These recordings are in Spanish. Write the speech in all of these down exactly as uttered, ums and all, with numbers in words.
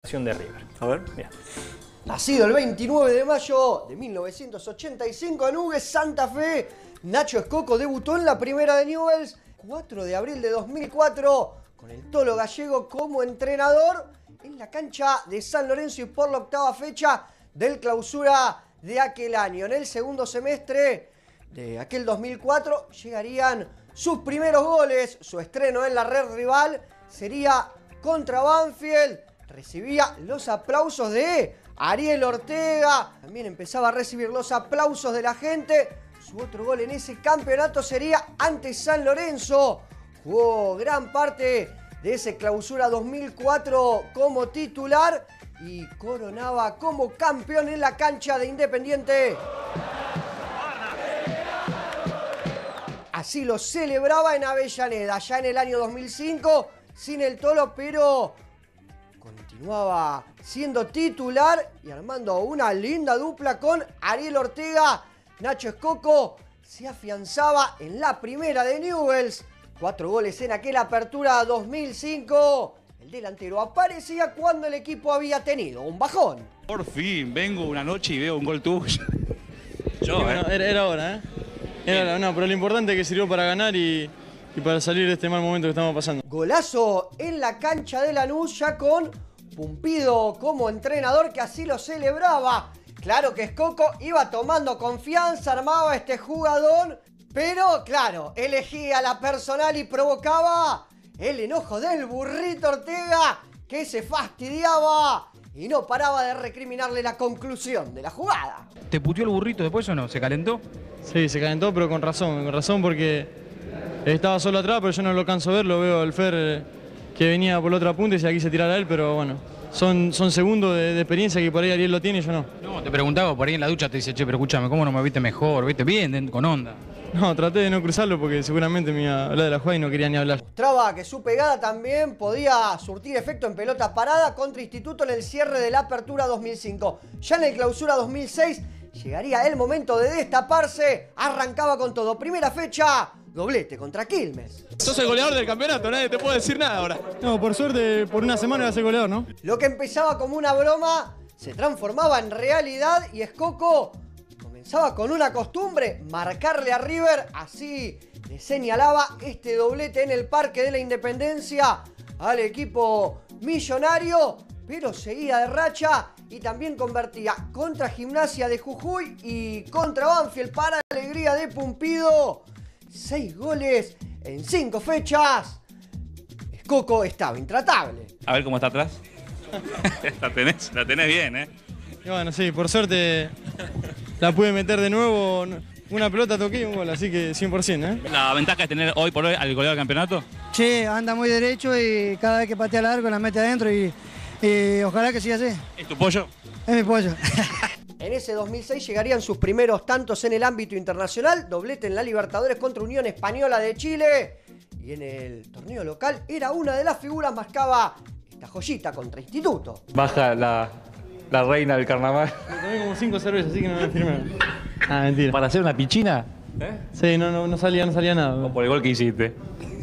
selección de River. A ver. Bien. Nacido el veintinueve de mayo de mil novecientos ochenta y cinco en Hugues, Santa Fe, Nacho Escoco debutó en la primera de Newell's cuatro de abril de dos mil cuatro con el Tolo Gallego como entrenador en la cancha de San Lorenzo y por la octava fecha del clausura de aquel año. En el segundo semestre de aquel dos mil cuatro llegarían sus primeros goles. Su estreno en la red rival sería contra Banfield. Recibía los aplausos de Ariel Ortega. También empezaba a recibir los aplausos de la gente. Su otro gol en ese campeonato sería ante San Lorenzo. Jugó gran parte de ese clausura dos mil cuatro como titular y coronaba como campeón en la cancha de Independiente. Así lo celebraba en Avellaneda, ya en el año dos mil cinco, sin el Tolo, pero continuaba siendo titular y armando una linda dupla con Ariel Ortega. Nacho Escoco se afianzaba en la primera de Newell's. Cuatro goles en aquella apertura dos mil cinco. El delantero aparecía cuando el equipo había tenido un bajón. Por fin, vengo una noche y veo un gol tuyo. Yo, sí, bueno, eh. era, era hora, ¿eh? Era hora, no, pero lo importante es que sirvió para ganar y, y para salir de este mal momento que estamos pasando. Golazo en la cancha de Lanús, ya con Pumpido como entrenador, que así lo celebraba. Claro que Escoco iba tomando confianza, armaba este jugador, pero claro, elegía la personal y provocaba el enojo del burrito Ortega, que se fastidiaba y no paraba de recriminarle la conclusión de la jugada. ¿Te puteó el burrito después o no? ¿Se calentó? Sí, se calentó, pero con razón, con razón porque estaba solo atrás, pero yo no lo canso ver, lo veo al Fer eh, que venía por la otra punta y si aquí se tirara él, pero bueno, son, son segundos de, de experiencia que por ahí Ariel lo tiene y yo no. No, te preguntaba, por ahí en la ducha te dice, che, pero escúchame, ¿cómo no me viste mejor? ¿Viste bien, con onda? No, traté de no cruzarlo porque seguramente me iba a hablar de la jugada y no quería ni hablar. Mostraba que su pegada también podía surtir efecto en pelota parada contra Instituto en el cierre de la apertura dos mil cinco. Ya en el clausura dos mil seis llegaría el momento de destaparse. Arrancaba con todo. Primera fecha, doblete contra Quilmes. Sos el goleador del campeonato, nadie te puede decir nada ahora. No, por suerte, por una semana iba a ser goleador, ¿no? Lo que empezaba como una broma se transformaba en realidad y Escoco comenzaba con una costumbre, marcarle a River. Así le señalaba este doblete en el Parque de la Independencia al equipo millonario, pero seguía de racha y también convertía contra Gimnasia de Jujuy y contra Banfield para alegría de Pumpido. Seis goles en cinco fechas. Escoco estaba intratable. A ver cómo está atrás. la, tenés, la tenés bien, ¿eh? Y bueno, sí, por suerte la pude meter de nuevo. Una pelota toqué y un gol, así que cien por ciento, ¿eh? La ventaja es tener hoy por hoy al goleador del campeonato. Sí, anda muy derecho y cada vez que patea largo la mete adentro y, y ojalá que siga así. ¿Es tu pollo? Es mi pollo. En ese dos mil seis llegarían sus primeros tantos en el ámbito internacional, doblete en la Libertadores contra Unión Española de Chile. Y en el torneo local era una de las figuras, marcaba esta joyita contra Instituto. Baja la, la reina del carnaval. Me tomé como cinco cervezas, así que no me firme. Ah, mentira. ¿Para hacer una piscina? ¿Eh? Sí, no, no, no salía, no salía nada. ¿O por el gol que hiciste?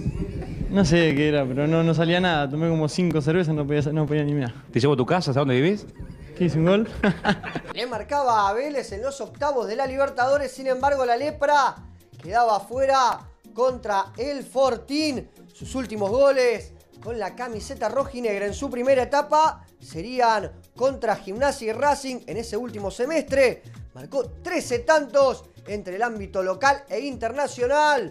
No sé qué era, pero no, no salía nada. Tomé como cinco cervezas, no podía, no podía ni mirar. ¿Te llevo a tu casa? ¿Sabes dónde vivís? ¿Qué hice un gol? Le marcaba a Vélez en los octavos de la Libertadores, sin embargo la Lepra quedaba afuera contra el Fortín. Sus últimos goles con la camiseta rojinegra en su primera etapa serían contra Gimnasia y Racing en ese último semestre. Marcó trece tantos entre el ámbito local e internacional.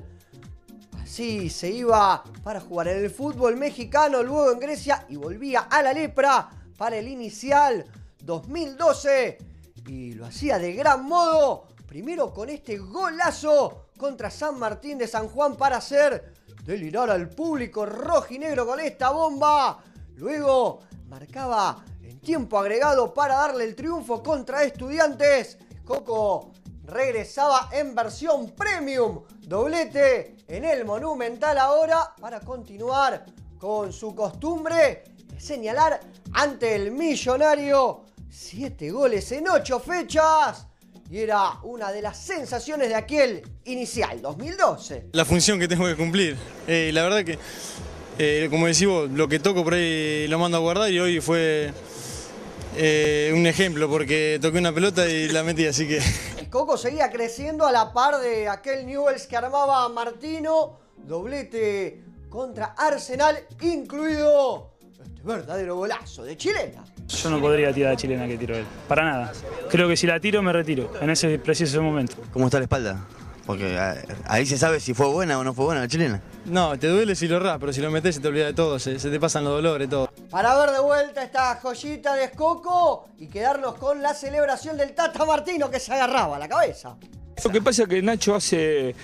Así se iba para jugar en el fútbol mexicano, luego en Grecia y volvía a la Lepra para el inicial dos mil doce. Y lo hacía de gran modo, primero con este golazo contra San Martín de San Juan para hacer delirar al público rojinegro con esta bomba. Luego marcaba en tiempo agregado para darle el triunfo contra Estudiantes. Coco regresaba en versión premium, doblete en el Monumental ahora para continuar con su costumbre de señalar ante el Millonario. Siete goles en ocho fechas y era una de las sensaciones de aquel inicial dos mil doce. La función que tengo que cumplir. Eh, la verdad que, eh, como decís vos, lo que toco por ahí lo mando a guardar y hoy fue eh, un ejemplo porque toqué una pelota y la metí, así que... Coco seguía creciendo a la par de aquel Newell's que armaba Martino. Doblete contra Arsenal, incluido este verdadero golazo de chilena. Yo no podría tirar la chilena que tiró él, para nada. Creo que si la tiro me retiro, en ese preciso momento. ¿Cómo está la espalda? Porque ahí se sabe si fue buena o no fue buena la chilena. No, te duele si lo errás, pero si lo metés se te olvida de todo, se, se te pasan los dolores, todo. Para ver de vuelta esta joyita de Coco y quedarnos con la celebración del Tata Martino que se agarraba a la cabeza. Lo que pasa es que Nacho hace,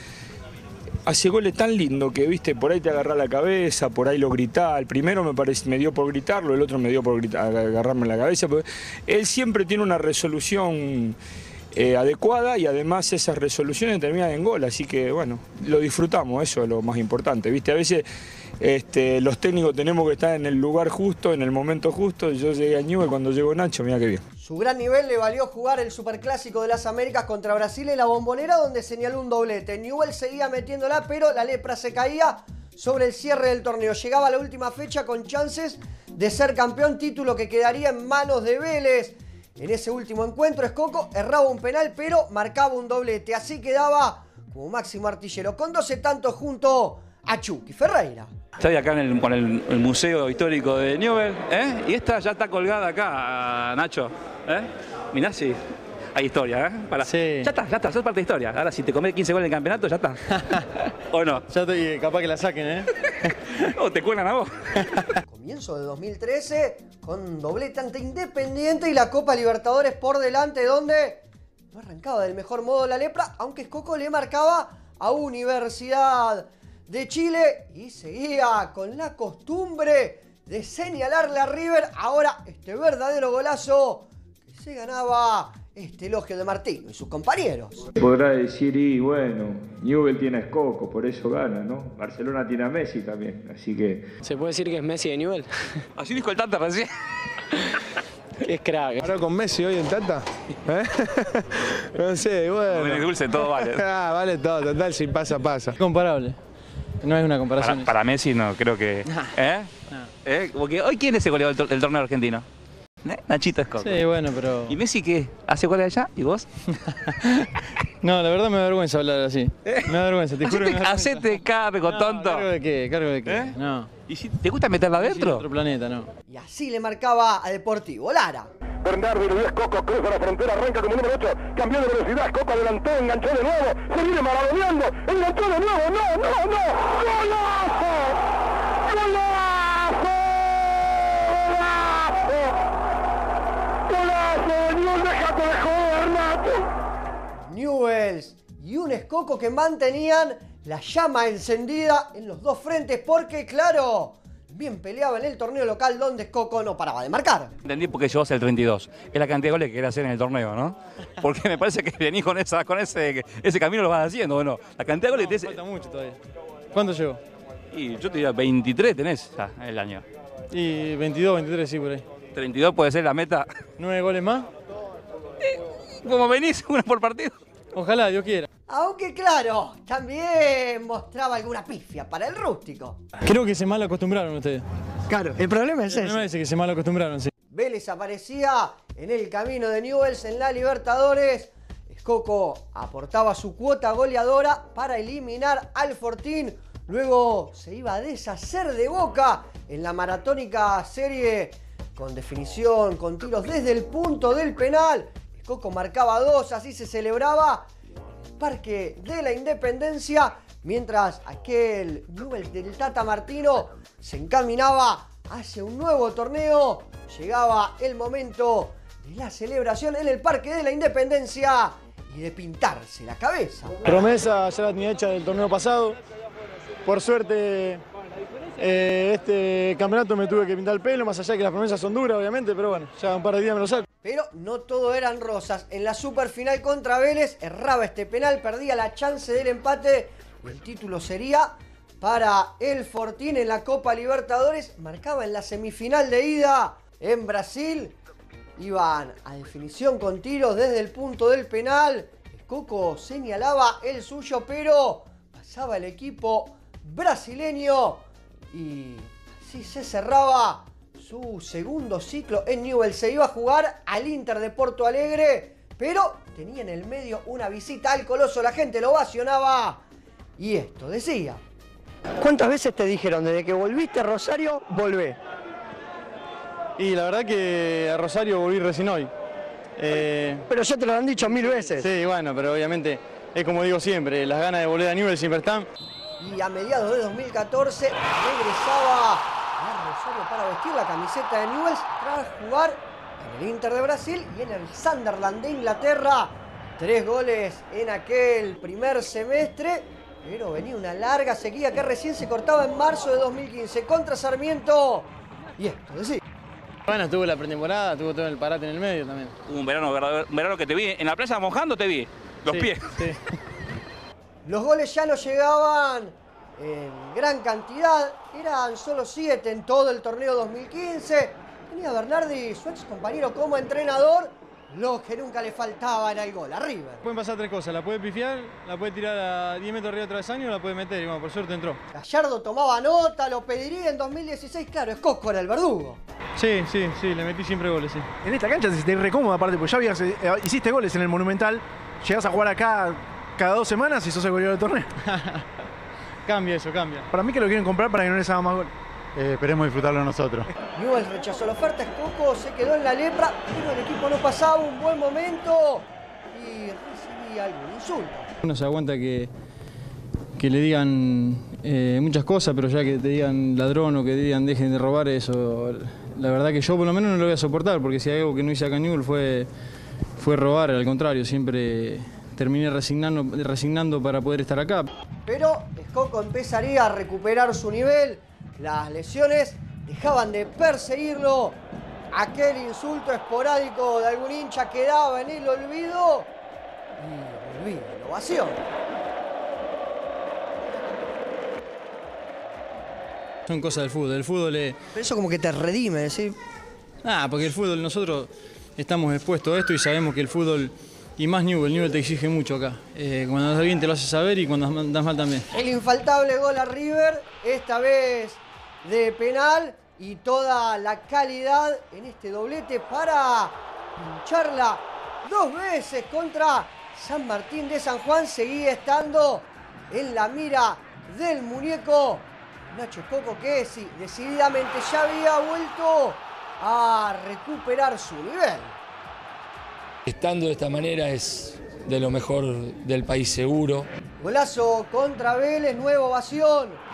hace goles tan lindos que, viste, por ahí te agarra la cabeza, por ahí lo gritá. El primero me, parece, me dio por gritarlo, el otro me dio por gritar, agarrarme la cabeza. Porque él siempre tiene una resolución eh, adecuada y además esas resoluciones terminan en gol. Así que, bueno, lo disfrutamos, eso es lo más importante, viste. A veces este, los técnicos tenemos que estar en el lugar justo, en el momento justo. Yo llegué a Newell's cuando llegó Nacho, mira qué bien. Su gran nivel le valió jugar el Superclásico de las Américas contra Brasil en la Bombonera, donde señaló un doblete. Newell's seguía metiéndola, pero la lepra se caía sobre el cierre del torneo. Llegaba a la última fecha con chances de ser campeón, título que quedaría en manos de Vélez. En ese último encuentro, Escoco erraba un penal, pero marcaba un doblete. Así quedaba como máximo artillero, con doce tantos junto a Chucky Ferreira. Estoy acá en el, con el, el Museo Histórico de Newell's, ¿eh? Y esta ya está colgada acá, Nacho. ¿Eh? Mirá, sí, hay historia, ¿eh? Para... Sí. Ya está, ya está, sos parte de historia. Ahora, si te comés quince goles en el campeonato, ya está. ¿O no? Ya estoy capaz que la saquen, ¿eh? ¿O te cuelan a vos? Comienzo de dos mil trece, con doblete ante Independiente y la Copa Libertadores por delante, donde no arrancaba del mejor modo la lepra, aunque Coco le marcaba a Universidad de Chile y seguía con la costumbre de señalarle a River. Ahora este verdadero golazo que se ganaba este elogio de Martino y sus compañeros. Podrá decir, y bueno, Newell's tiene a Escoco, por eso gana, ¿no? Barcelona tiene a Messi también, así que... ¿Se puede decir que es Messi de Newell's? Así dijo el Tata recién. Es crack. ¿Ahora con Messi hoy en Tata? ¿Eh? No sé, bueno. Bueno, dulce, todo vale. Ah, vale todo, total, si pasa, pasa. Comparable. No es una comparación. Para, para Messi no, creo que... ¿Eh? ¿Eh? Porque hoy, ¿quién es el goleador del, del torneo argentino? ¿Eh? Nachito Escoco. Sí, bueno, pero... ¿Y Messi qué? ¿Hace goles allá? ¿Y vos? No, la verdad me da vergüenza hablar así. Me da vergüenza, te juro que me da vergüenza. Hacete cargo, No, tonto. ¿cargo de qué? ¿Cargo de qué? ¿Eh? No. ¿Y si te gusta meterla adentro? Otro planeta, no. Y así le marcaba a Deportivo Lara. Bernardo y Luis Coco cruza la frontera, arranca como número ocho, cambió de velocidad, Coco adelantó, enganchó de nuevo, se viene maravilloso, enganchó de nuevo, no, no, no, ¡golazo! ¡Golazo! ¡Golazo! ¡Golazo! ¡Newell's, déjate de joder, Nacho! Newell's y un Escoco que mantenían la llama encendida en los dos frentes porque, claro, bien peleaba en el torneo local donde Escoco no paraba de marcar. Entendí por qué llevas el treinta y dos. Es la cantidad de goles que quería hacer en el torneo, ¿no? Porque me parece que venís con, esa, con ese, ese camino lo vas haciendo, ¿o no? La cantidad de goles No, que te... falta mucho todavía. ¿Cuánto llevo? Y yo te diría veintitrés tenés ya el año. Y veintidós, veintitrés, sí, por ahí. treinta y dos puede ser la meta. ¿Nueve goles más? Como venís, uno por partido. Ojalá, Dios quiera. Aunque claro, también mostraba alguna pifia para el rústico. Creo que se mal acostumbraron ustedes. Claro, el problema es El problema ese. es que se mal acostumbraron, sí. Vélez aparecía en el camino de Newell's en la Libertadores. Escoco aportaba su cuota goleadora para eliminar al Fortín. Luego se iba a deshacer de Boca en la maratónica serie con definición, con tiros desde el punto del penal. Escoco marcaba dos, así se celebraba en el Parque de la Independencia, mientras aquel Newell's del Tata Martino se encaminaba hacia un nuevo torneo. Llegaba el momento de la celebración en el Parque de la Independencia y de pintarse la cabeza. Promesa ya la tenía hecha del torneo pasado. Por suerte, eh, este campeonato me tuve que pintar el pelo, más allá de que las promesas son duras, obviamente, pero bueno, ya un par de días me lo saco. Pero no todo eran rosas. En la superfinal contra Vélez erraba este penal, perdía la chance del empate y el título sería para el Fortín en la Copa Libertadores. Marcaba en la semifinal de ida en Brasil. Iban a definición con tiros desde el punto del penal. Escoco señalaba el suyo, pero pasaba el equipo brasileño y así se cerraba su segundo ciclo en Newell's. Se iba a jugar al Inter de Porto Alegre, pero tenía en el medio una visita al Coloso. La gente lo ovacionaba y esto decía. ¿Cuántas veces te dijeron desde que volviste a Rosario, volvé? Y la verdad que a Rosario volví recién hoy. Eh, pero ya te lo han dicho mil veces. Sí, bueno, pero obviamente es como digo siempre, las ganas de volver a Newell's siempre están. Y a mediados de dos mil catorce regresaba a Rosario para vestir la camiseta de Newell's tras jugar en el Inter de Brasil y en el Sunderland de Inglaterra. Tres goles en aquel primer semestre, pero venía una larga sequía que recién se cortaba en marzo de dos mil quince contra Sarmiento. Y esto, decía. Bueno, estuvo la pretemporada, estuvo todo el parate en el medio también. Un verano, un verano que te vi, en la playa mojando te vi, los sí, pies. Sí. Los goles ya no llegaban en gran cantidad, eran solo siete en todo el torneo dos mil quince. Tenía Bernardi, su ex compañero como entrenador, lo que nunca le faltaba era el gol a River. Pueden pasar tres cosas, la puede pifiar, la puede tirar a diez metros arriba de travesaño o la puede meter y bueno, por suerte entró. Gallardo tomaba nota, lo pediría en dos mil dieciséis, claro, es Coco era el verdugo. Sí, sí, sí, le metí siempre goles, sí. En esta cancha se te re cómoda aparte, porque ya habías, eh, hiciste goles en el Monumental, llegás a jugar acá cada dos semanas y sos el goleador del torneo. Cambia eso, cambia. Para mí que lo quieren comprar para que no les haga más gol. Eh, esperemos disfrutarlo nosotros. Newell's rechazó la oferta, Coco se quedó en la lepra, pero el equipo no pasaba un buen momento y recibía algún insulto. Uno se aguanta que, que le digan eh, muchas cosas, pero ya que te digan ladrón o que te digan dejen de robar, eso, la verdad que yo por lo menos no lo voy a soportar, porque si hay algo que no hice acá en Newell's fue, fue robar, al contrario, siempre terminé resignando, resignando para poder estar acá. Pero Coco empezaría a recuperar su nivel. Las lesiones dejaban de perseguirlo. Aquel insulto esporádico de algún hincha quedaba en el olvido. Y olvido, la ovación. Son cosas del fútbol. El fútbol es... Pero eso como que te redime, ¿sí? Ah, porque el fútbol, nosotros estamos expuestos a esto y sabemos que el fútbol, y más Newell's, Newell's te exige mucho acá. Eh, cuando andas bien te lo haces saber y cuando andas mal también. El infaltable gol a River, esta vez de penal, y toda la calidad en este doblete para pincharla dos veces contra San Martín de San Juan. Seguía estando en la mira del muñeco Nacho Coco, que sí, decididamente ya había vuelto a recuperar su nivel. Estando de esta manera es de lo mejor del país seguro. Golazo contra Vélez, nueva ovación.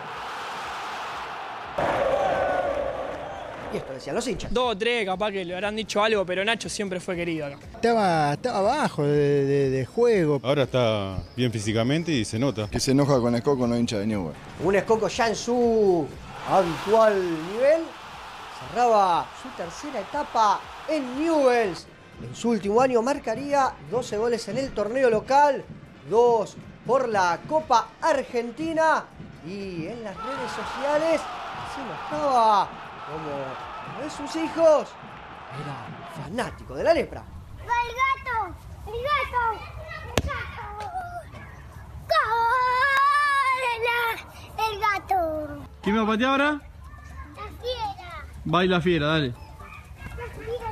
Y esto decían los hinchas. Dos o tres, capaz que le habrán dicho algo, pero Nacho siempre fue querido acá. Estaba, estaba bajo de, de, de juego. Ahora está bien físicamente y se nota. Que se enoja con Escoco, no hincha de Newell's. Un Escoco ya en su habitual nivel. Cerraba su tercera etapa en Newell's. En su último año marcaría doce goles en el torneo local, dos por la Copa Argentina. Y en las redes sociales se mostraba como uno de sus hijos era fanático de la lepra. ¡El gato! ¡El gato! ¡El gato! ¡Gol! ¡El gato! ¿Quién me va a patear ahora? La fiera. Baila fiera, dale. La fiera.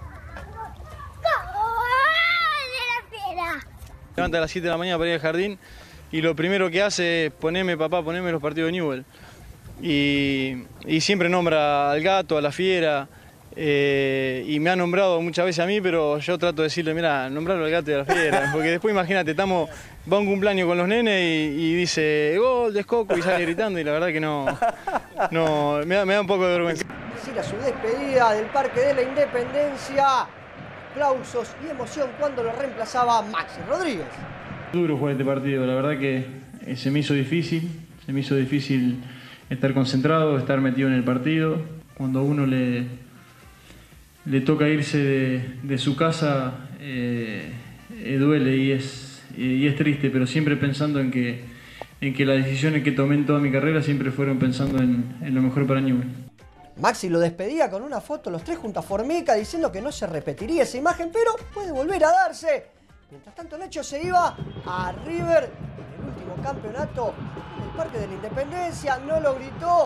¡Gol de la fiera! Levanta a las siete de la mañana para ir al jardín y lo primero que hace es ponerme, papá, ponerme los partidos de Newell's. Y, y siempre nombra al gato, a la fiera, eh, y me ha nombrado muchas veces a mí, pero yo trato de decirle, mira, nombrarlo al gato y a la fiera, porque después imagínate, estamos, va a un cumpleaños con los nenes y, y dice, gol de Escoco, y sale gritando, y la verdad que no, no me, da, me da un poco de vergüenza. Decir a su despedida del Parque de la Independencia, aplausos y emoción cuando lo reemplazaba Maxi Rodríguez. Duro jugar este partido, la verdad que se me hizo difícil, se me hizo difícil estar concentrado, estar metido en el partido. Cuando a uno le, le toca irse de, de su casa, eh, eh, duele y es, y es triste, pero siempre pensando en que, en que las decisiones que tomé en toda mi carrera siempre fueron pensando en, en lo mejor para Newell's. Maxi lo despedía con una foto, los tres junto a Formica, diciendo que no se repetiría esa imagen, pero puede volver a darse. Mientras tanto, Nacho se iba a River en el último campeonato del Parque de la Independencia, no lo gritó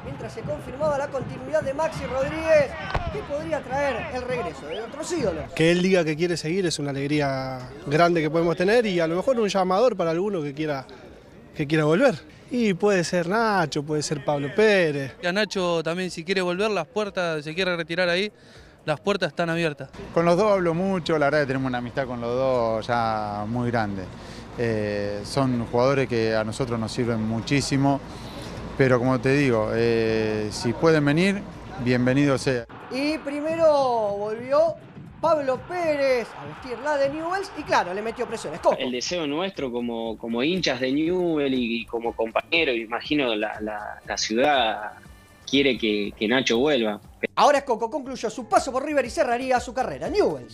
mientras se confirmaba la continuidad de Maxi Rodríguez, que podría traer el regreso de otros ídolos. Que él diga que quiere seguir es una alegría grande que podemos tener y a lo mejor un llamador para alguno que quiera, que quiera volver. Y puede ser Nacho, puede ser Pablo Pérez. A Nacho también, si quiere volver, las puertas, se quiere retirar ahí, las puertas están abiertas. Con los dos hablo mucho, la verdad que tenemos una amistad con los dos ya muy grande. Eh, son jugadores que a nosotros nos sirven muchísimo, pero como te digo, eh, si pueden venir, bienvenido sea. Y primero volvió Pablo Pérez a vestir la de Newell's y claro, le metió presiones. Coco. El deseo nuestro como, como hinchas de Newell y, y como compañero, imagino la, la, la ciudad quiere que, que Nacho vuelva. Ahora Coco concluyó su paso por River y cerraría su carrera en Newell's.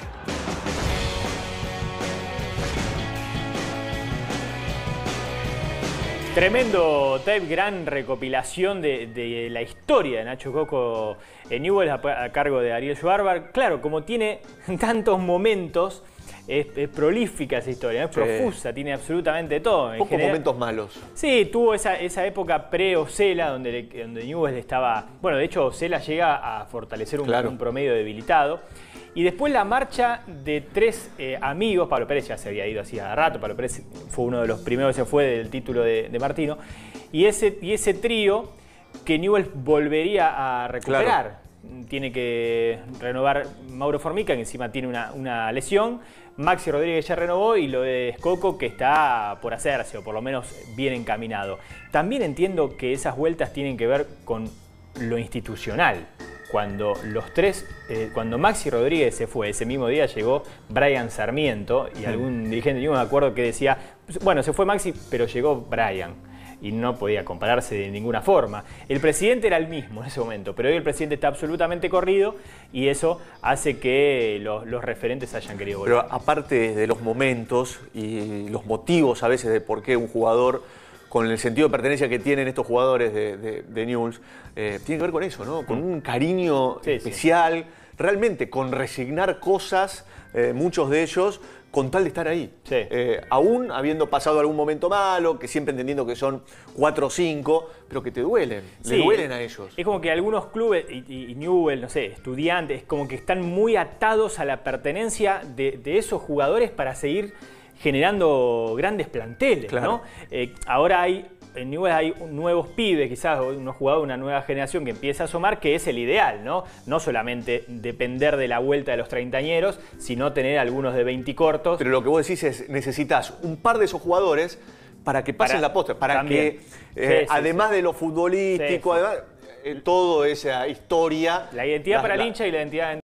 Tremendo tape, gran recopilación de, de la historia de Nacho Coco en Newell's a, a cargo de Ariel Schwarber. Claro, como tiene tantos momentos, es, es prolífica esa historia, es sí. profusa, tiene absolutamente todo. Pocos general, momentos malos. Sí, tuvo esa, esa época pre-Osela donde, donde Newell's estaba... Bueno, de hecho Osela llega a fortalecer un, claro. un promedio debilitado. Y después la marcha de tres eh, amigos, Pablo Pérez ya se había ido hacía rato, Pablo Pérez fue uno de los primeros que se fue del título de, de Martino, y ese, y ese trío que Newell's volvería a recuperar. Claro. Tiene que renovar Mauro Formica, que encima tiene una, una lesión, Maxi Rodríguez ya renovó y lo de Coco que está por hacerse, o por lo menos bien encaminado. También entiendo que esas vueltas tienen que ver con lo institucional. Cuando los tres, eh, cuando Maxi Rodríguez se fue, ese mismo día llegó Brian Sarmiento y algún dirigente, yo me acuerdo que decía, bueno, se fue Maxi, pero llegó Brian y no podía compararse de ninguna forma. El presidente era el mismo en ese momento, pero hoy el presidente está absolutamente corrido y eso hace que los, los referentes hayan querido volver. Pero aparte de los momentos y los motivos a veces de por qué un jugador, con el sentido de pertenencia que tienen estos jugadores de, de, de Newell's, eh, tiene que ver con eso, ¿no? Con un cariño sí, especial, sí. realmente con resignar cosas, eh, muchos de ellos, con tal de estar ahí. Sí. Eh, aún habiendo pasado algún momento malo, que siempre entendiendo que son cuatro o cinco, pero que te duelen, sí. le duelen a ellos. Es como que algunos clubes, y, y Newell, no sé, Estudiantes, como que están muy atados a la pertenencia de, de esos jugadores para seguir generando grandes planteles, claro. ¿no? Eh, ahora hay, en Newell's hay nuevos pibes, quizás unos jugadores, una nueva generación que empieza a asomar, que es el ideal, ¿no? No solamente depender de la vuelta de los treintañeros, sino tener algunos de veinte cortos. Pero lo que vos decís es, necesitas un par de esos jugadores para que pasen para, la posta, para también. que, eh, sí, sí, además sí. de lo futbolístico, sí, sí. además, eh, toda esa historia... La identidad la, para la, el hincha y la identidad...